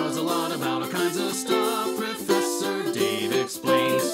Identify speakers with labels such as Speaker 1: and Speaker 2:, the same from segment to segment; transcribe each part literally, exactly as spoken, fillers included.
Speaker 1: knows a lot about all kinds of stuff. Professor Dave explains.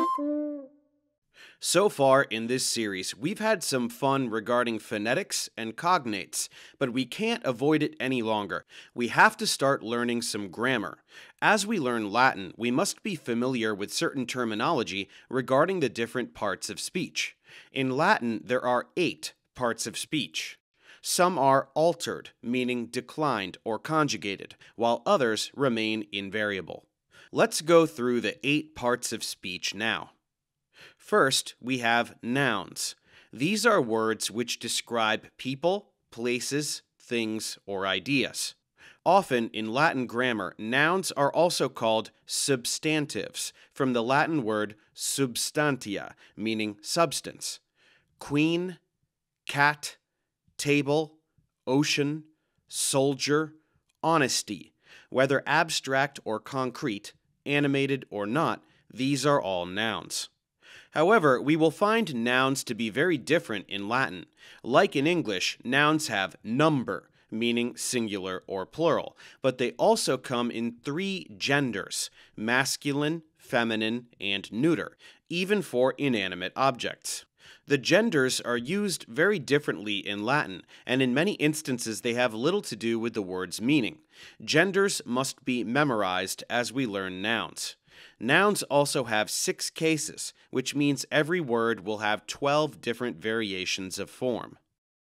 Speaker 2: So far in this series, we've had some fun regarding phonetics and cognates, but we can't avoid it any longer. We have to start learning some grammar. As we learn Latin, we must be familiar with certain terminology regarding the different parts of speech. In Latin, there are eight parts of speech. Some are altered, meaning declined or conjugated, while others remain invariable. Let's go through the eight parts of speech now. First, we have nouns. These are words which describe people, places, things, or ideas. Often in Latin grammar, nouns are also called substantives, from the Latin word substantia, meaning substance. Queen, cat, table, ocean, soldier, honesty. Whether abstract or concrete, animated or not, these are all nouns. However, we will find nouns to be very different in Latin. Like in English, nouns have number, meaning singular or plural, but they also come in three genders: masculine, feminine, and neuter, even for inanimate objects. The genders are used very differently in Latin, and in many instances they have little to do with the word's meaning. Genders must be memorized as we learn nouns. Nouns also have six cases, which means every word will have twelve different variations of form.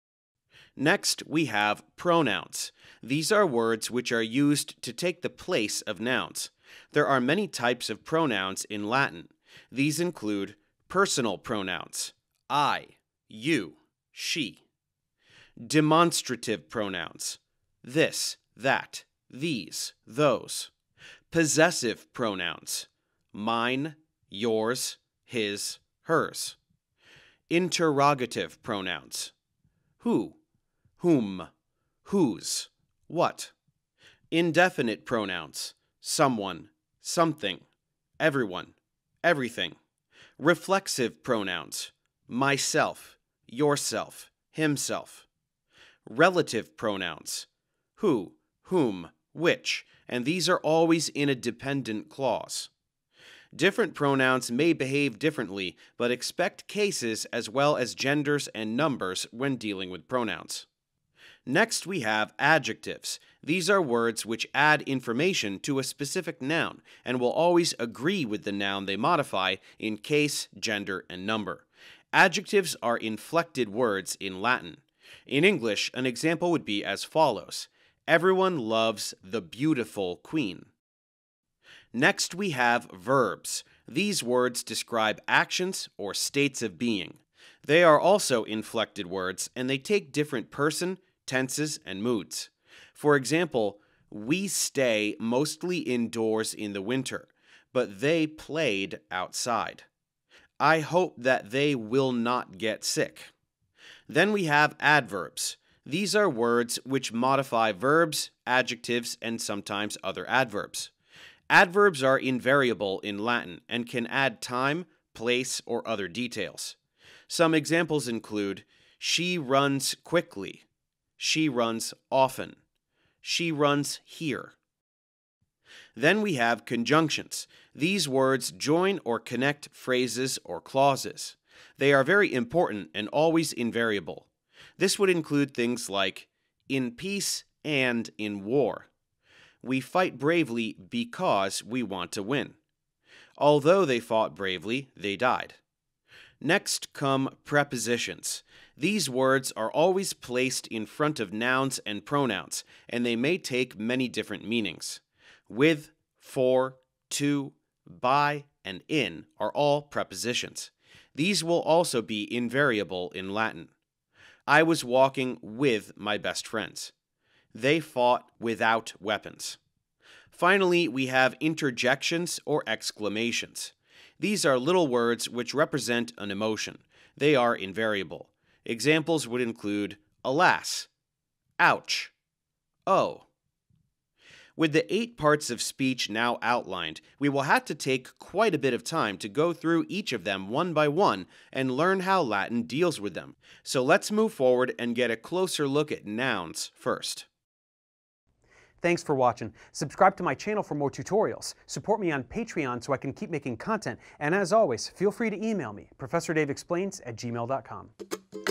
Speaker 2: Next, we have pronouns. These are words which are used to take the place of nouns. There are many types of pronouns in Latin. These include personal pronouns: I, you, she. Demonstrative pronouns: this, that, these, those. Possessive pronouns: mine, yours, his, hers. Interrogative pronouns: who, whom, whose, what. Indefinite pronouns: someone, something, everyone, everything. Reflexive pronouns: myself, yourself, himself. Relative pronouns: who, whom, which, and these are always in a dependent clause. Different pronouns may behave differently, but expect cases as well as genders and numbers when dealing with pronouns. Next, we have adjectives. These are words which add information to a specific noun and will always agree with the noun they modify in case, gender, and number. Adjectives are inflected words in Latin. In English, an example would be as follows: everyone loves the beautiful queen. Next, we have verbs. These words describe actions or states of being. They are also inflected words, and they take different person, tenses, and moods. For example, we stay mostly indoors in the winter, but they played outside. I hope that they will not get sick. Then we have adverbs. These are words which modify verbs, adjectives, and sometimes other adverbs. Adverbs are invariable in Latin and can add time, place, or other details. Some examples include: she runs quickly, she runs often, she runs here. Then we have conjunctions. These words join or connect phrases or clauses. They are very important and always invariable. This would include things like in peace and in war. We fight bravely because we want to win. Although they fought bravely, they died. Next come prepositions. These words are always placed in front of nouns and pronouns, and they may take many different meanings. With, for, to, by, and in are all prepositions. These will also be invariable in Latin. I was walking with my best friends. They fought without weapons. Finally, we have interjections or exclamations. These are little words which represent an emotion. They are invariable. Examples would include alas, ouch, oh. With the eight parts of speech now outlined, we will have to take quite a bit of time to go through each of them one by one and learn how Latin deals with them. So let's move forward and get a closer look at nouns first.
Speaker 3: Thanks for watching. Subscribe to my channel for more tutorials. Support me on Patreon so I can keep making content. And as always, feel free to email me, professor dave explains at gmail dot com.